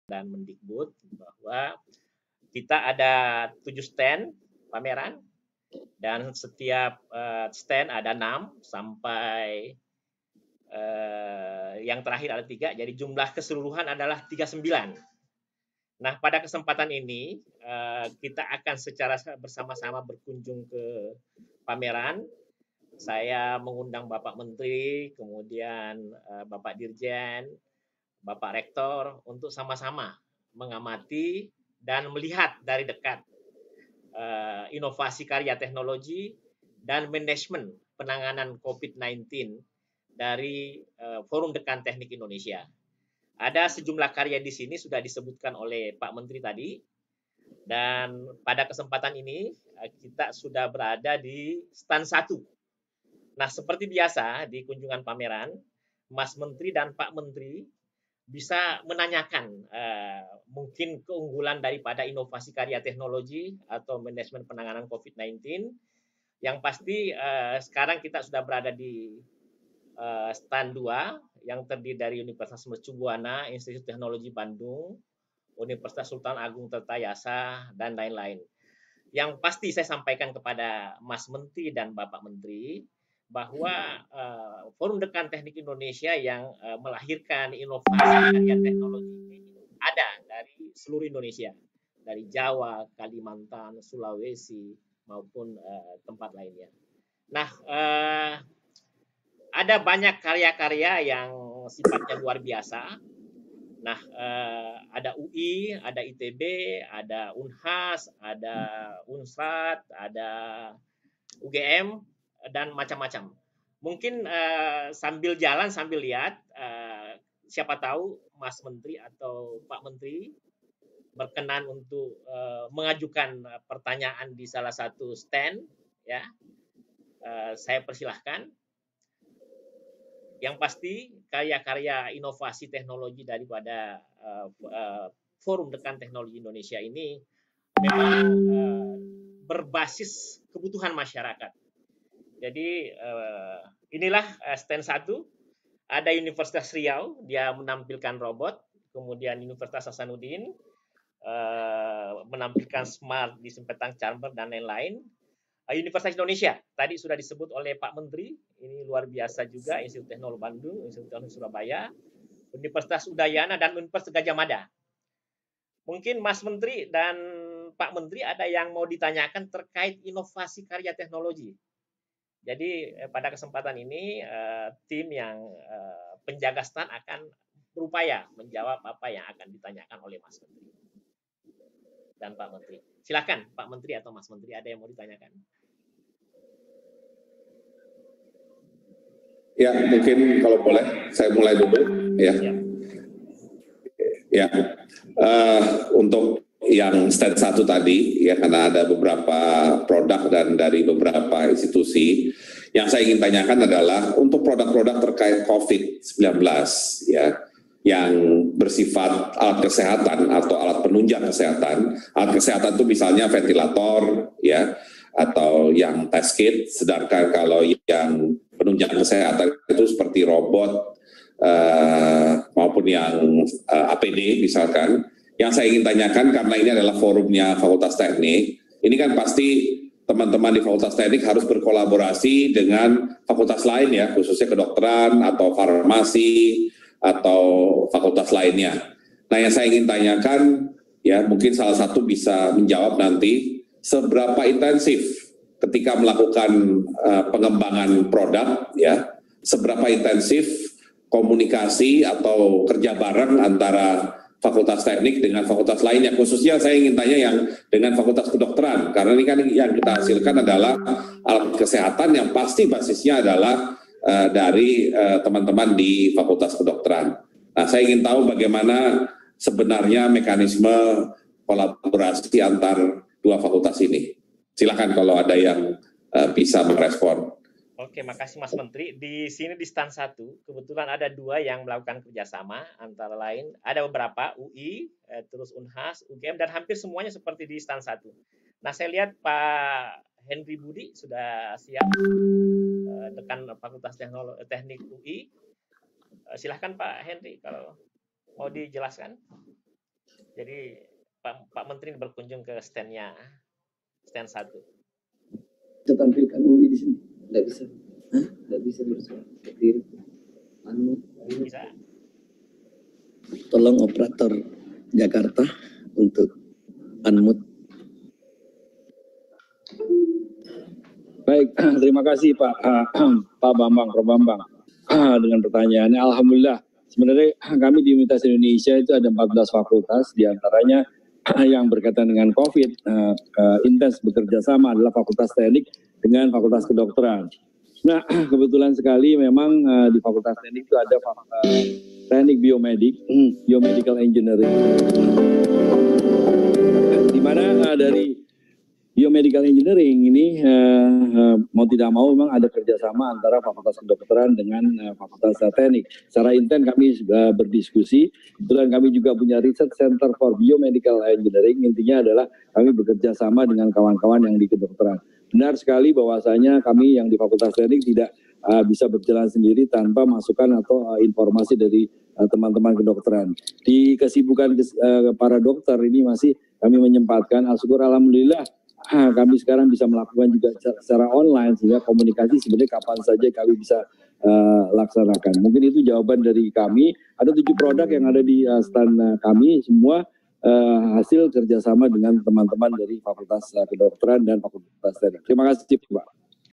dan Mendikbud bahwa kita ada 7 stand pameran dan setiap stand ada 6 sampai yang terakhir ada 3, jadi jumlah keseluruhan adalah 39. Nah, pada kesempatan ini kita akan secara bersama-sama berkunjung ke pameran. Saya mengundang Bapak Menteri, kemudian Bapak Dirjen, Bapak Rektor untuk sama-sama mengamati dan melihat dari dekat inovasi karya teknologi dan manajemen penanganan COVID-19 dari Forum Dekan Teknik Indonesia. Ada sejumlah karya di sini sudah disebutkan oleh Pak Menteri tadi, dan pada kesempatan ini kita sudah berada di stand 1. Nah, seperti biasa di kunjungan pameran, Mas Menteri dan Pak Menteri bisa menanyakan mungkin keunggulan daripada inovasi karya teknologi atau manajemen penanganan COVID-19. Yang pasti sekarang kita sudah berada di stand 2 yang terdiri dari Universitas Mercu Buana, Institut Teknologi Bandung, Universitas Sultan Agung Tirtayasa, dan lain-lain. Yang pasti saya sampaikan kepada Mas Menteri dan Bapak Menteri bahwa Forum Dekan Teknik Indonesia yang melahirkan inovasi karya teknologi ini ada dari seluruh Indonesia, dari Jawa, Kalimantan, Sulawesi, maupun tempat lainnya. Nah, ada banyak karya-karya yang sifatnya luar biasa. Nah, ada UI, ada ITB, ada Unhas, ada Unsrat, ada UGM, dan macam-macam. Mungkin sambil jalan, sambil lihat, siapa tahu Mas Menteri atau Pak Menteri berkenan untuk mengajukan pertanyaan di salah satu stand, ya. Saya persilahkan. Yang pasti karya-karya inovasi teknologi daripada Forum Dekan Teknologi Indonesia ini memang berbasis kebutuhan masyarakat. Jadi inilah stand 1. Ada Universitas Riau, dia menampilkan robot. Kemudian Universitas Hasanuddin menampilkan smart disinfektan chamber dan lain-lain. Universitas Indonesia, tadi sudah disebut oleh Pak Menteri, ini luar biasa juga, Institut Teknologi Bandung, Institut Teknologi Surabaya, Universitas Udayana, dan Universitas Gajah Mada. Mungkin Mas Menteri dan Pak Menteri ada yang mau ditanyakan terkait inovasi karya teknologi. Jadi pada kesempatan ini tim yang penjaga stand akan berupaya menjawab apa yang akan ditanyakan oleh Mas Menteri dan Pak Menteri. Silakan Pak Menteri atau Mas Menteri, ada yang mau ditanyakan? Ya, mungkin kalau boleh saya mulai dulu ya. Ya, untuk yang stand 1 tadi ya, karena ada beberapa produk dan dari beberapa institusi, yang saya ingin tanyakan adalah untuk produk-produk terkait COVID-19 ya, yang bersifat alat kesehatan atau alat penunjang kesehatan. Alat kesehatan itu misalnya ventilator ya, atau yang test kit, sedangkan kalau yang penunjang kesehatan itu seperti robot maupun yang APD misalkan. Yang saya ingin tanyakan, karena ini adalah forumnya Fakultas Teknik, ini kan pasti teman-teman di Fakultas Teknik harus berkolaborasi dengan fakultas lain ya, khususnya kedokteran atau farmasi atau fakultas lainnya. Nah, yang saya ingin tanyakan ya, mungkin salah satu bisa menjawab nanti, seberapa intensif ketika melakukan pengembangan produk ya, seberapa intensif komunikasi atau kerja bareng antara Fakultas Teknik dengan fakultas lainnya, khususnya saya ingin tanya yang dengan Fakultas Kedokteran, karena ini kan yang kita hasilkan adalah alat kesehatan yang pasti basisnya adalah dari teman-teman di Fakultas Kedokteran. Nah, saya ingin tahu bagaimana sebenarnya mekanisme kolaborasi antar dua fakultas ini. Silakan kalau ada yang bisa merespon. Oke, makasih Mas Menteri. Di sini di stand 1, kebetulan ada 2 yang melakukan kerjasama, antara lain ada beberapa UI, terus Unhas, UGM, dan hampir semuanya seperti di stand 1. Nah, saya lihat Pak Henry Budi sudah siap, dekan Fakultas Teknik UI. Silahkan Pak Henry kalau mau dijelaskan. Jadi Pak Menteri berkunjung ke stand-nya, stand 1. Kita tampilkan UI di sini. Nggak bisa. Hah? Nggak bisa bersuara. Berdiri. Bisa. Tolong operator Jakarta untuk unmute. Baik, terima kasih Pak Bambang, Prof. Bambang. Dengan pertanyaannya, alhamdulillah. Sebenarnya kami di Universitas Indonesia itu ada 14 fakultas, diantaranya yang berkaitan dengan COVID, intens bekerja sama adalah Fakultas Teknik dengan Fakultas Kedokteran. Nah, kebetulan sekali memang di Fakultas Teknik itu ada Teknik Biomedik, Biomedical Engineering, di mana dari Biomedical Engineering ini mau tidak mau memang ada kerjasama antara Fakultas Kedokteran dengan Fakultas Teknik. Secara intens kami berdiskusi. Kebetulan kami juga punya Research Center for Biomedical Engineering. Intinya adalah kami bekerja sama dengan kawan-kawan yang di kedokteran. Benar sekali bahwasanya kami yang di Fakultas Teknik tidak bisa berjalan sendiri tanpa masukan atau informasi dari teman-teman kedokteran. Di kesibukan para dokter ini masih kami menyempatkan, syukur alhamdulillah, kami sekarang bisa melakukan juga secara online, sehingga komunikasi sebenarnya kapan saja kami bisa laksanakan. Mungkin itu jawaban dari kami. Ada 7 produk yang ada di stand kami, semua hasil kerjasama dengan teman-teman dari Fakultas Kedokteran dan Fakultas Teknik. Terima kasih Pak.